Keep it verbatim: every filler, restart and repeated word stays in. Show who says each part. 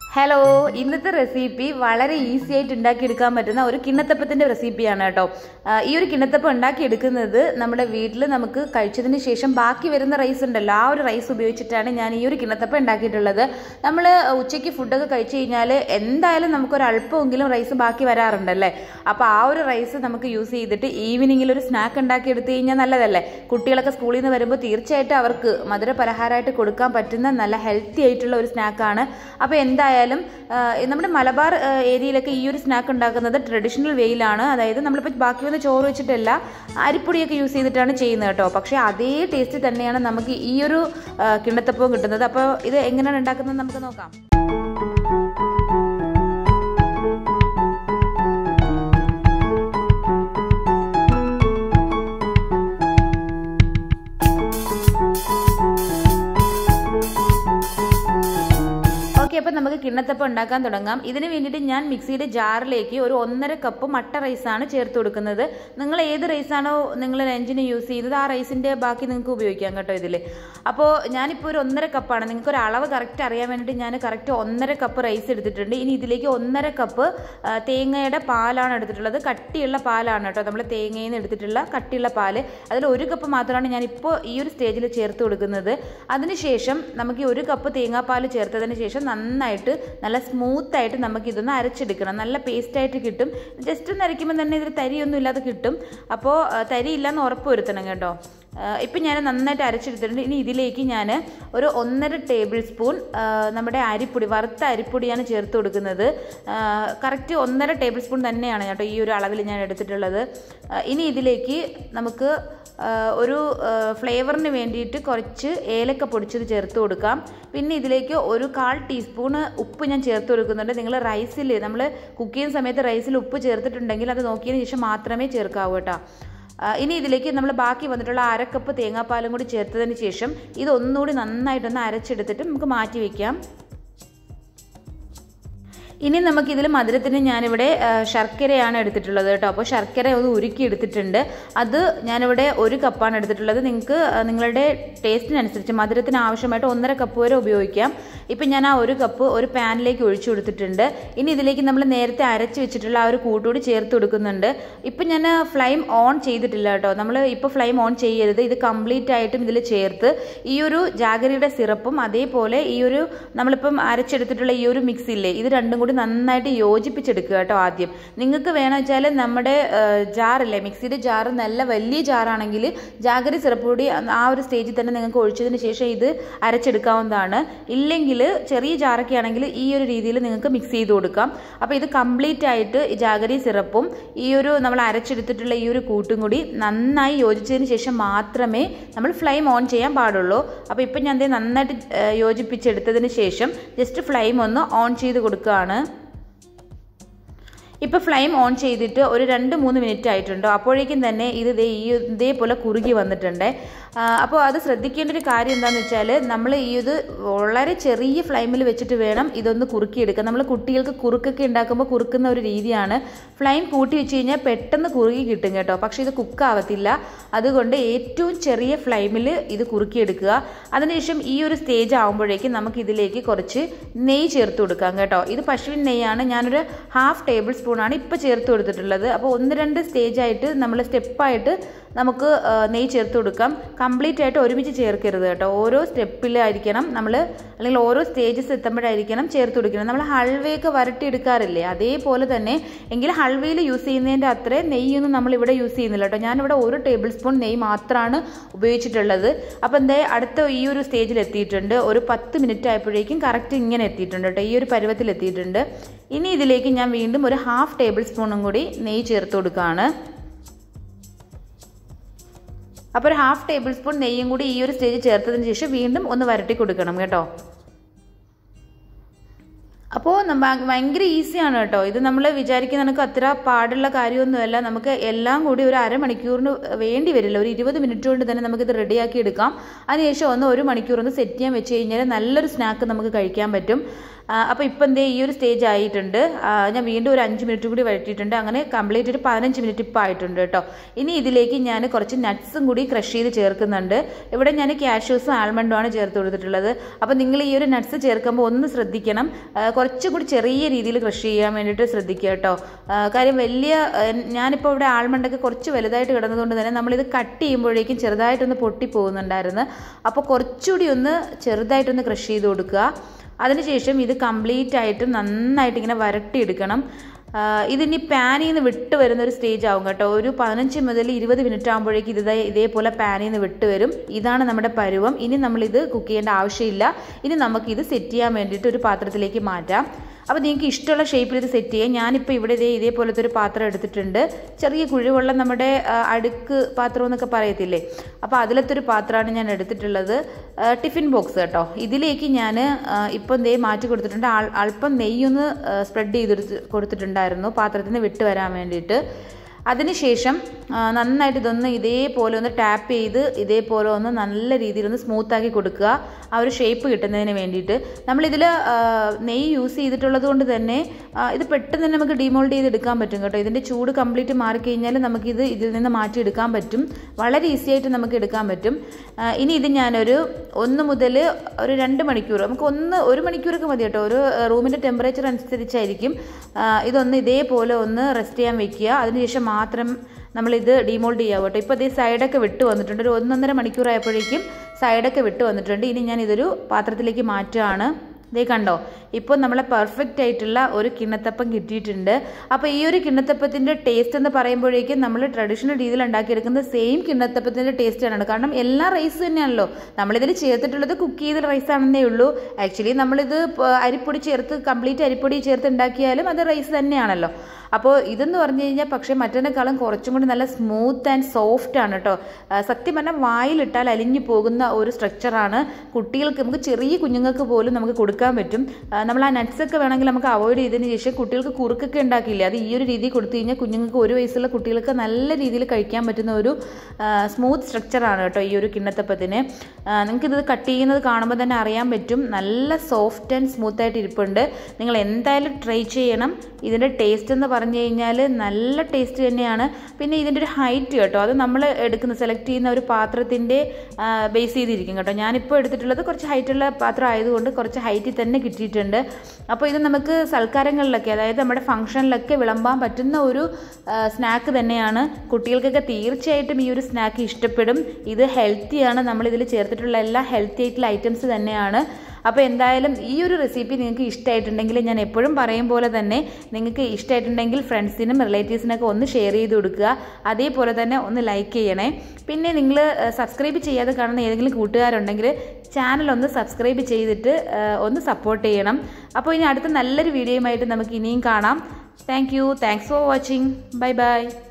Speaker 1: Hello, ഇന്നത്തെ recipe വളരെ easy ആയിട്ട് ഉണ്ടാക്കിയെടുക്കാൻ പറ്റുന്ന ഒരു കിണ്ണത്തപ്പത്തിൻ്റെ റെസിപ്പിയാണ് കേട്ടോ. ഈ ഒരു കിണ്ണത്തപ്പം ഉണ്ടാക്കിയെടുക്കുന്നത് നമ്മുടെ വീട്ടിൽ നമുക്ക് കഴിച്ചതിന് ശേഷം ബാക്കി വരുന്ന റൈസ് ഉണ്ടല്ലോ, ആ ഒരു റൈസ് ഉപയോഗിച്ചിട്ടാണ് ഞാൻ ഈ ഒരു കിണ്ണത്തപ്പം ഉണ്ടാക്കിയിട്ടുള്ളത്. നമ്മൾ ഉച്ചയ്ക്ക് ഫുഡൊക്കെ കഴിച്ചു കഴിഞ്ഞാൽ എന്തായാലും നമുക്കൊരു അല്പമെങ്കിലും റൈസ് ബാക്കി വരാറുണ്ടല്ലേ. അപ്പോൾ ആ ഒരു റൈസ് നമുക്ക് യൂസ് ചെയ്തിട്ട് ഈവനിങ്ങിൽ ഒരു സ്നാക്ക് ഉണ്ടാക്കി എടുത്തു കഴിഞ്ഞാൽ നല്ലതല്ലേ. കുട്ടികളൊക്കെ സ്കൂളിൽ നിന്ന് വരുമ്പോൾ തീർച്ചയായിട്ടും അവർക്ക് മധുര പലഹാരമായിട്ട് കൊടുക്കാൻ പറ്റുന്ന നല്ല ഹെൽത്തി ആയിട്ടുള്ള ഒരു സ്നാക്കാണ്. അപ്പോൾ എന്തായാലും നമ്മുടെ മലബാർ ഏരിയയിലൊക്കെ ഈ ഒരു സ്നാക്ക് ഉണ്ടാക്കുന്നത് ട്രഡീഷണൽ വേയിലാണ്. അതായത് നമ്മളിപ്പോൾ ബാക്കി വന്ന ചോറ് വെച്ചിട്ടല്ല, അരിപ്പൊടിയൊക്കെ യൂസ് ചെയ്തിട്ടാണ് ചെയ്യുന്നത് കേട്ടോ. പക്ഷേ അതേ ടേസ്റ്റ് തന്നെയാണ് നമുക്ക് ഈ ഒരു കിണ്ണത്തപ്പവും കിട്ടുന്നത്. അപ്പോൾ ഇത് എങ്ങനെയാണ് ഉണ്ടാക്കുന്നത് നമുക്ക് നോക്കാം. അപ്പോൾ നമുക്ക് കിണ്ണത്തപ്പം ഉണ്ടാക്കാൻ തുടങ്ങാം. ഇതിന് വേണ്ടിയിട്ട് ഞാൻ മിക്സിയുടെ ജാറിലേക്ക് ഒരു ഒന്നര കപ്പ് മട്ട റൈസാണ് ചേർത്ത് കൊടുക്കുന്നത്. നിങ്ങൾ ഏത് റൈസാണോ നിങ്ങൾ ലഞ്ചിന് യൂസ് ചെയ്യുന്നത് ആ റൈസിൻ്റെ ബാക്കി നിങ്ങൾക്ക് ഉപയോഗിക്കാം കേട്ടോ ഇതിൽ. അപ്പോൾ ഞാനിപ്പോൾ ഒരു ഒന്നര കപ്പാണ്, നിങ്ങൾക്ക് ഒരു അളവ് കറക്റ്റ് അറിയാൻ വേണ്ടിയിട്ട് ഞാൻ കറക്റ്റ് ഒന്നര കപ്പ് റൈസ് എടുത്തിട്ടുണ്ട്. ഇനി ഇതിലേക്ക് ഒന്നര കപ്പ് തേങ്ങയുടെ പാലാണ് എടുത്തിട്ടുള്ളത്. കട്ടിയുള്ള പാലാണ് കേട്ടോ, നമ്മൾ തേങ്ങയിൽ നിന്ന് എടുത്തിട്ടുള്ള കട്ടിയുള്ള പാല്. അതിൽ ഒരു കപ്പ് മാത്രമാണ് ഞാനിപ്പോൾ ഈ ഒരു സ്റ്റേജിൽ ചേർത്ത് കൊടുക്കുന്നത്. അതിനുശേഷം നമുക്ക് ഈ ഒരു കപ്പ് തേങ്ങാപ്പാൽ ചേർത്തതിന് ശേഷം നന്നായിട്ട് നല്ല സ്മൂത്തായിട്ട് നമുക്ക് ഇതൊന്ന് അരച്ചെടുക്കണം. നല്ല പേസ്റ്റായിട്ട് കിട്ടും. ജസ്റ്റ് ഒന്ന് അരയ്ക്കുമ്പോൾ തന്നെ ഇതിൽ തരിയൊന്നും ഇല്ലാതെ കിട്ടും. അപ്പോൾ തരി ഇല്ലാന്ന് ഉറപ്പ് വരുത്തണം കേട്ടോ. ഇപ്പം ഞാൻ നന്നായിട്ട് അരച്ചെടുത്തിട്ടുണ്ട്. ഇനി ഇതിലേക്ക് ഞാൻ ഒരു ഒന്നര ടേബിൾ സ്പൂൺ നമ്മുടെ അരിപ്പൊടി, വറുത്ത അരിപ്പൊടിയാണ് ചേർത്ത് കൊടുക്കുന്നത്. കറക്റ്റ് ഒന്നര ടേബിൾ സ്പൂൺ തന്നെയാണ് കേട്ടോ ഈ ഒരു അളവിൽ ഞാൻ എടുത്തിട്ടുള്ളത്. ഇനി ഇതിലേക്ക് നമുക്ക് ഒരു ഫ്ലേവറിന് വേണ്ടിയിട്ട് കുറച്ച് ഏലക്ക പൊടിച്ചത് ചേർത്ത് കൊടുക്കാം. പിന്നെ ഇതിലേക്ക് ഒരു കാൽ ടീസ്പൂണ് ഉപ്പ് ഞാൻ ചേർത്ത് കൊടുക്കുന്നുണ്ട്. നിങ്ങൾ റൈസിൽ നമ്മൾ കുക്ക് ചെയ്യുന്ന സമയത്ത് റൈസിൽ ഉപ്പ് ചേർത്തിട്ടുണ്ടെങ്കിൽ അത് നോക്കിയതിന് ശേഷം മാത്രമേ ചേർക്കാവൂ കേട്ടോ. ഇനി ഇതിലേക്ക് നമ്മൾ ബാക്കി വന്നിട്ടുള്ള അരക്കപ്പ് തേങ്ങാപ്പാലും കൂടി ചേർത്തതിന് ശേഷം ഇതൊന്നുകൂടി നന്നായിട്ടൊന്ന് അരച്ചെടുത്തിട്ട് നമുക്ക് മാറ്റി വയ്ക്കാം. ഇനി നമുക്കിതിൽ മധുരത്തിന് ഞാനിവിടെ ശർക്കരയാണ് എടുത്തിട്ടുള്ളത് കേട്ടോ. അപ്പോൾ ശർക്കര ഒന്ന് ഉരുക്കി എടുത്തിട്ടുണ്ട്. അത് ഞാനിവിടെ ഒരു കപ്പാണ് എടുത്തിട്ടുള്ളത്. നിങ്ങൾക്ക് നിങ്ങളുടെ ടേസ്റ്റിനനുസരിച്ച് മധുരത്തിന് ആവശ്യമായിട്ട് ഒന്നര കപ്പ് വരെ ഉപയോഗിക്കാം. ഇപ്പം ഞാൻ ആ ഒരു കപ്പ് ഒരു പാനിലേക്ക് ഒഴിച്ചു കൊടുത്തിട്ടുണ്ട്. ഇനി ഇതിലേക്ക് നമ്മൾ നേരത്തെ അരച്ച് വെച്ചിട്ടുള്ള ആ ഒരു കൂട്ടുകൂടി ചേർത്ത് കൊടുക്കുന്നുണ്ട്. ഇപ്പം ഞാൻ ഫ്ലെയിം ഓൺ ചെയ്തിട്ടില്ല കേട്ടോ. നമ്മൾ ഇപ്പോൾ ഫ്ലെയിം ഓൺ ചെയ്യരുത്. ഇത് കംപ്ലീറ്റ് ആയിട്ടും ഇതിൽ ചേർത്ത് ഈ ഒരു ജാഗരിയുടെ സിറപ്പും അതേപോലെ ഈ ഒരു നമ്മളിപ്പം അരച്ചെടുത്തിട്ടുള്ള ഈ ഒരു മിക്സ് ഇല്ലേ, ഇത് രണ്ടും കൂടി നന്നായിട്ട് യോജിപ്പിച്ചെടുക്കുക കേട്ടോ. ആദ്യം നിങ്ങൾക്ക് വേണം വെച്ചാൽ നമ്മുടെ ജാറില്ലേ, മിക്സിയുടെ ജാറ് നല്ല വലിയ ജാറാണെങ്കിൽ ജാഗരി സിറപ്പ് കൂടി ആ ഒരു സ്റ്റേജിൽ തന്നെ നിങ്ങൾക്ക് ഒഴിച്ചതിന് ശേഷം ഇത് അരച്ചെടുക്കാവുന്നതാണ്. ഇല്ലെങ്കിൽ ചെറിയ ജാറൊക്കെ ആണെങ്കിൽ ഈ ഒരു രീതിയിൽ നിങ്ങൾക്ക് മിക്സ് ചെയ്ത് കൊടുക്കാം. അപ്പോൾ ഇത് കംപ്ലീറ്റ് ആയിട്ട് ഈ ജാഗരി സിറപ്പും ഈ ഒരു നമ്മൾ അരച്ചെടുത്തിട്ടുള്ള ഈ ഒരു കൂട്ടും കൂടി നന്നായി യോജിച്ചതിന് ശേഷം മാത്രമേ നമ്മൾ ഫ്ലെയിം ഓൺ ചെയ്യാൻ പാടുള്ളൂ. അപ്പോൾ ഇപ്പം ഞാൻ ഇത് നന്നായിട്ട് യോജിപ്പിച്ചെടുത്തതിന് ശേഷം ജസ്റ്റ് ഫ്ലെയിം ഒന്ന് ഓൺ ചെയ്ത് കൊടുക്കുകയാണ്. ഇപ്പോൾ ഫ്ലെയിം ഓൺ ചെയ്തിട്ട് ഒരു രണ്ട് മൂന്ന് മിനിറ്റ് ആയിട്ടുണ്ടോ. അപ്പോഴേക്കും തന്നെ ഇത് ഈ ഇതേപോലെ കുറുകി വന്നിട്ടുണ്ട്. അപ്പോൾ അത് ശ്രദ്ധിക്കേണ്ട ഒരു കാര്യം എന്താണെന്ന് വെച്ചാൽ നമ്മൾ ഈ ഇത് വളരെ ചെറിയ ഫ്ലെയിമിൽ വെച്ചിട്ട് വേണം ഇതൊന്ന് കുറുക്കിയെടുക്കുക. നമ്മൾ കുട്ടികൾക്ക് കുറുക്കൊക്കെ ഉണ്ടാക്കുമ്പോൾ കുറുക്കുന്ന ഒരു രീതിയാണ്. ഫ്ലെയിം കൂട്ടി വെച്ച് കഴിഞ്ഞാൽ പെട്ടെന്ന് കുറുകി കിട്ടും കേട്ടോ. പക്ഷേ ഇത് കുക്കാവത്തില്ല. അതുകൊണ്ട് ഏറ്റവും ചെറിയ ഫ്ലെയിമിൽ ഇത് കുറുക്കിയെടുക്കുക. അതിനുശേഷം ഈ ഒരു സ്റ്റേജ് ആകുമ്പോഴേക്കും നമുക്ക് ഇതിലേക്ക് കുറച്ച് നെയ്യ് ചേർത്ത് കൊടുക്കാം കേട്ടോ. ഇത് പശുവിൻ നെയ്യാണ്. ഞാനൊരു ഹാഫ് ടേബിൾ സ്പൂണാണ് ഇപ്പോൾ ചേർത്ത് കൊടുത്തിട്ടുള്ളത്. അപ്പോൾ ഒന്ന് രണ്ട് സ്റ്റേജായിട്ട് നമ്മൾ സ്റ്റെപ്പായിട്ട് നമുക്ക് നെയ്യ് ചേർത്ത് കൊടുക്കാം. കംപ്ലീറ്റ് ആയിട്ട് ഒരുമിച്ച് ചേർക്കരുത് കേട്ടോ. ഓരോ സ്റ്റെപ്പിലായിരിക്കണം നമ്മൾ, അല്ലെങ്കിൽ ഓരോ സ്റ്റേജസ് എത്തുമ്പോഴായിരിക്കണം ചേർത്ത് കൊടുക്കണം. നമ്മൾ ഹൽവയൊക്കെ വരട്ടിയെടുക്കാറില്ലേ, അതേപോലെ തന്നെ. എങ്കിൽ ഹൽവയിൽ യൂസ് ചെയ്യുന്നതിൻ്റെ അത്രയും നെയ്യൊന്നും നമ്മളിവിടെ യൂസ് ചെയ്യുന്നില്ല കേട്ടോ. ഞാനിവിടെ ഒരു ടേബിൾ സ്പൂൺ നെയ്യ് മാത്രമാണ് ഉപയോഗിച്ചിട്ടുള്ളത്. അപ്പോൾ എന്താ അടുത്ത ഈ ഒരു സ്റ്റേജിൽ എത്തിയിട്ടുണ്ട്. ഒരു പത്ത് മിനിറ്റ് ആയപ്പോഴേക്കും കറക്റ്റ് ഇങ്ങനെ എത്തിയിട്ടുണ്ട് കേട്ടോ. ഈ ഒരു പരുവത്തിൽ എത്തിയിട്ടുണ്ട്. ഇനി ഇതിലേക്ക് ഞാൻ വീണ്ടും ഒരു ഹാഫ് ടേബിൾ സ്പൂണും കൂടി നെയ്യ് ചേർത്ത് കൊടുക്കുകയാണ്. അപ്പോൾ ഒരു ഹാഫ് ടേബിൾ സ്പൂൺ നെയ്യും കൂടി ഈ ഒരു സ്റ്റേജ് ചേർത്തതിന് ശേഷം വീണ്ടും ഒന്ന് വരട്ടി കൊടുക്കണം കേട്ടോ. അപ്പോൾ ഭയങ്കര ഈസിയാണ് കേട്ടോ. ഇത് നമ്മൾ വിചാരിക്കുന്ന നമുക്ക് അത്ര പാടുള്ള കാര്യമൊന്നുമല്ല. നമുക്ക് എല്ലാം കൂടി ഒരു അരമണിക്കൂറിന് വേണ്ടി വരില്ല. ഒരു ഇരുപത് മിനിറ്റ് കൊണ്ട് തന്നെ നമുക്കിത് റെഡിയാക്കി എടുക്കാം. അതിനുശേഷം ഒന്ന് ഒരു മണിക്കൂർ ഒന്ന് സെറ്റ് ചെയ്യാൻ വെച്ച് കഴിഞ്ഞാൽ നല്ലൊരു സ്നാക്ക് നമുക്ക് കഴിക്കാൻ പറ്റും. അപ്പോൾ ഇപ്പം എന്തേ ഈ ഒരു സ്റ്റേജ് ആയിട്ടുണ്ട്. ഞാൻ വീണ്ടും ഒരു അഞ്ച് മിനിറ്റ് കൂടി വഴറ്റിയിട്ടുണ്ട്. അങ്ങനെ കംപ്ലീറ്റ് ഒരു പതിനഞ്ച് മിനിറ്റ് ഇപ്പം ആയിട്ടുണ്ട് കേട്ടോ. ഇനി ഇതിലേക്ക് ഞാൻ കുറച്ച് നട്ട്സും കൂടി ക്രഷ് ചെയ്ത് ചേർക്കുന്നുണ്ട്. ഇവിടെ ഞാൻ കാഷ്യൂസും ആൽമണ്ടുമാണ് ചേർത്ത് കൊടുത്തിട്ടുള്ളത്. അപ്പോൾ നിങ്ങൾ ഈ ഒരു നട്ട്സ് ചേർക്കുമ്പോൾ ഒന്ന് ശ്രദ്ധിക്കണം. കുറച്ചുകൂടി ചെറിയ രീതിയിൽ ക്രഷ് ചെയ്യാൻ വേണ്ടിയിട്ട് ശ്രദ്ധിക്കുക കേട്ടോ. കാര്യം വലിയ ഞാനിപ്പോൾ ഇവിടെ ആൾമണ്ടൊക്കെ കുറച്ച് വലുതായിട്ട് കിടന്നതുകൊണ്ട് തന്നെ നമ്മളിത് കട്ട് ചെയ്യുമ്പോഴേക്കും ചെറുതായിട്ടൊന്ന് പൊട്ടിപ്പോകുന്നുണ്ടായിരുന്നു. അപ്പോൾ കുറച്ചുകൂടി ഒന്ന് ചെറുതായിട്ടൊന്ന് ക്രഷ് ചെയ്ത് കൊടുക്കുക. അതിനുശേഷം ഇത് കംപ്ലീറ്റ് ആയിട്ട് നന്നായിട്ട് ഇങ്ങനെ വരട്ടിയെടുക്കണം. ഇതിനി പാനിൽ നിന്ന് വിട്ട് വരുന്ന ഒരു സ്റ്റേജ് ആവും കേട്ടോ. ഒരു പതിനഞ്ച് മുതൽ ഇരുപത് മിനിറ്റ് ആകുമ്പോഴേക്കും ഇത് ഇതേപോലെ പാനിൽ നിന്ന് വിട്ട് വരും. ഇതാണ് നമ്മുടെ പരുവം. ഇനി നമ്മളിത് കുക്ക് ചെയ്യേണ്ട ആവശ്യമില്ല. ഇനി നമുക്കിത് സെറ്റ് ചെയ്യാൻ വേണ്ടിയിട്ട് ഒരു പാത്രത്തിലേക്ക് മാറ്റാം. അപ്പോൾ നിങ്ങൾക്ക് ഇഷ്ടമുള്ള ഷേപ്പിൽ ഇത് സെറ്റ് ചെയ്യാം. ഞാനിപ്പോൾ ഇവിടെ ഇതേ ഇതേപോലത്തെ ഒരു പാത്രം എടുത്തിട്ടുണ്ട്. ചെറിയ കുഴിവുള്ള നമ്മുടെ അടുക്ക് പാത്രം എന്നൊക്കെ പറയത്തില്ലേ, അപ്പോൾ അതിലത്തെ ഒരു പാത്രമാണ് ഞാൻ എടുത്തിട്ടുള്ളത്. ടിഫിൻ ബോക്സ് കേട്ടോ. ഇതിലേക്ക് ഞാൻ ഇപ്പം ദേ മാറ്റി കൊടുത്തിട്ടുണ്ട്. അല്പം നെയ്യൊന്ന് സ്പ്രെഡ് ചെയ്ത് കൊടുത്തിട്ടുണ്ടായിരുന്നു പാത്രത്തിൽ നിന്ന് വിട്ട് വരാൻ വേണ്ടിയിട്ട്. അതിനുശേഷം നന്നായിട്ട് ഇതൊന്ന് ഇതേപോലെ ഒന്ന് ടാപ്പ് ചെയ്ത് ഇതേപോലെ ഒന്ന് നല്ല രീതിയിൽ ഒന്ന് സ്മൂത്താക്കി കൊടുക്കുക, ആ ഒരു ഷേപ്പ് കിട്ടുന്നതിന് വേണ്ടിയിട്ട്. നമ്മളിതിൽ നെയ്യ് യൂസ് ചെയ്തിട്ടുള്ളത് കൊണ്ട് തന്നെ ഇത് പെട്ടെന്ന് തന്നെ നമുക്ക് ഡിമോൾഡ് ചെയ്ത് എടുക്കാൻ പറ്റും കേട്ടോ. ഇതിൻ്റെ ചൂട് കംപ്ലീറ്റ് മാറിക്കഴിഞ്ഞാൽ നമുക്കിത് ഇതിൽ നിന്ന് മാറ്റിയെടുക്കാൻ പറ്റും. വളരെ ഈസി ആയിട്ട് നമുക്ക് എടുക്കാൻ പറ്റും. ഇനി ഇത് ഞാനൊരു ഒന്ന് മുതൽ ഒരു രണ്ട് മണിക്കൂർ, നമുക്ക് ഒന്ന് ഒരു മണിക്കൂറൊക്കെ മതി കേട്ടോ. ഒരു റൂമിൻ്റെ ടെമ്പറേച്ചർ അനുസരിച്ചായിരിക്കും. ഇതൊന്ന് ഇതേപോലെ ഒന്ന് റെസ്റ്റ് ചെയ്യാൻ വെക്കുക. അതിനുശേഷം മാത്രം നമ്മളിത് ഡിമോൾഡ് ചെയ്യാം കേട്ടോ. ഇപ്പോൾ ഇത് സൈഡൊക്കെ വിട്ട് വന്നിട്ടുണ്ട്. ഒരു ഒന്നൊന്നര മണിക്കൂറായപ്പോഴേക്കും സൈഡൊക്കെ വിട്ട് വന്നിട്ടുണ്ട്. ഇനി ഞാൻ ഇതൊരു പാത്രത്തിലേക്ക് മാറ്റുകയാണ്. ഇതേ കണ്ടോ, ഇപ്പോൾ നമ്മളെ പെർഫെക്റ്റ് ആയിട്ടുള്ള ഒരു കിണ്ണത്തപ്പം കിട്ടിയിട്ടുണ്ട്. അപ്പോൾ ഈ ഒരു കിണ്ണത്തപ്പത്തിൻ്റെ ടേസ്റ്റ് എന്ന് പറയുമ്പോഴേക്കും നമ്മൾ ട്രഡീഷണൽ രീതിയിൽ ഉണ്ടാക്കിയെടുക്കുന്ന സെയിം കിണ്ണത്തപ്പത്തിൻ്റെ ടേസ്റ്റാണ്. കാരണം എല്ലാ റൈസ് തന്നെയാണല്ലോ നമ്മളിതിൽ ചേർത്തിട്ടുള്ളത്. കുക്ക് ചെയ്ത റൈസ് ആണെന്നേ ഉള്ളൂ. ആക്ച്വലി നമ്മളിത് അരിപ്പൊടി ചേർത്ത് കംപ്ലീറ്റ് അരിപ്പൊടി ചേർത്ത് ഉണ്ടാക്കിയാലും അത് റൈസ് തന്നെയാണല്ലോ. അപ്പോൾ ഇതെന്ന് പറഞ്ഞു കഴിഞ്ഞാൽ പക്ഷേ മറ്റേനേക്കാളും കുറച്ചും കൂടി നല്ല സ്മൂത്ത് ആൻഡ് സോഫ്റ്റ് ആണ് കേട്ടോ. സത്യം പറഞ്ഞാൽ വായിലിട്ടാൽ അലിഞ്ഞു പോകുന്ന ഒരു സ്ട്രക്ചറാണ്. കുട്ടികൾക്ക്, നമുക്ക് ചെറിയ കുഞ്ഞുങ്ങൾക്ക് പോലും നമുക്ക് കൊടുക്കാൻ പറ്റും. നമ്മൾ ആ നട്ട്സൊക്കെ വേണമെങ്കിൽ നമുക്ക് അവോയ്ഡ് ചെയ്തതിന് ശേഷം കുട്ടികൾക്ക് കുറുക്കൊക്കെ ഉണ്ടാക്കിയില്ലേ, അത് ഈ ഒരു രീതിയിൽ കൊടുത്തു കഴിഞ്ഞാൽ കുഞ്ഞുങ്ങൾക്ക് ഒരു വയസ്സുള്ള കുട്ടികൾക്ക് നല്ല രീതിയിൽ കഴിക്കാൻ പറ്റുന്ന ഒരു സ്മൂത്ത് സ്ട്രക്ചറാണ് കേട്ടോ ഈ ഒരു കിണ്ണത്തപ്പത്തിന്. നിങ്ങൾക്കിത് കട്ട് ചെയ്യുന്നത് കാണുമ്പോൾ തന്നെ അറിയാൻ പറ്റും. നല്ല സോഫ്റ്റ് ആൻഡ് സ്മൂത്ത് ആയിട്ട് ഇരിപ്പുണ്ട്. നിങ്ങൾ എന്തായാലും ട്രൈ ചെയ്യണം. ഇതിൻ്റെ ടേസ്റ്റ് എന്ന് പറഞ്ഞു കഴിഞ്ഞാൽ നല്ല ടേസ്റ്റ് തന്നെയാണ്. പിന്നെ ഇതിൻ്റെ ഒരു ഹൈറ്റ് കേട്ടോ, അത് നമ്മൾ എടുക്കുന്ന സെലക്ട് ചെയ്യുന്ന ഒരു പാത്രത്തിൻ്റെ ബേസ് ചെയ്തിരിക്കും കേട്ടോ. ഞാനിപ്പോൾ എടുത്തിട്ടുള്ളത് കുറച്ച് ഹൈറ്റുള്ള പാത്രം ആയതുകൊണ്ട് കുറച്ച് ഹൈറ്റിൽ തന്നെ കിട്ടിയിട്ടുണ്ട്. അപ്പോൾ ഇത് നമുക്ക് സൽക്കാരങ്ങളിലൊക്കെ, അതായത് നമ്മുടെ ഫംഗ്ഷനിലൊക്കെ വിളമ്പാൻ പറ്റുന്ന ഒരു സ്നാക്ക് തന്നെയാണ്. കുട്ടികൾക്കൊക്കെ തീർച്ചയായിട്ടും ഈ ഒരു സ്നാക്ക് ഇഷ്ടപ്പെടും. ഇത് ഹെൽത്തിയാണ്. നമ്മളിതിൽ ചേർത്തിട്ടുള്ള എല്ലാ ഹെൽത്തി ആയിട്ടുള്ള ഐറ്റംസ് തന്നെയാണ്. അപ്പോൾ എന്തായാലും ഈ ഒരു റെസിപ്പി നിങ്ങൾക്ക് ഇഷ്ടമായിട്ടുണ്ടെങ്കിൽ, ഞാൻ എപ്പോഴും പറയും പോലെ തന്നെ നിങ്ങൾക്ക് ഇഷ്ടമായിട്ടുണ്ടെങ്കിൽ ഫ്രണ്ട്സിനും റിലേറ്റീവ്സിനൊക്കെ ഒന്ന് ഷെയർ ചെയ്ത് കൊടുക്കുക. അതേപോലെ തന്നെ ഒന്ന് ലൈക്ക് ചെയ്യണേ. പിന്നെ നിങ്ങൾ സബ്സ്ക്രൈബ് ചെയ്യാതെ കാണുന്ന ഏതെങ്കിലും കൂട്ടുകാരുണ്ടെങ്കിൽ ചാനൽ ഒന്ന് സബ്സ്ക്രൈബ് ചെയ്തിട്ട് ഒന്ന് സപ്പോർട്ട് ചെയ്യണം. അപ്പോൾ ഇനി അടുത്ത നല്ലൊരു വീഡിയോയുമായിട്ട് നമുക്ക് ഇനിയും കാണാം. Thank you. Thanks for watching. Bye by.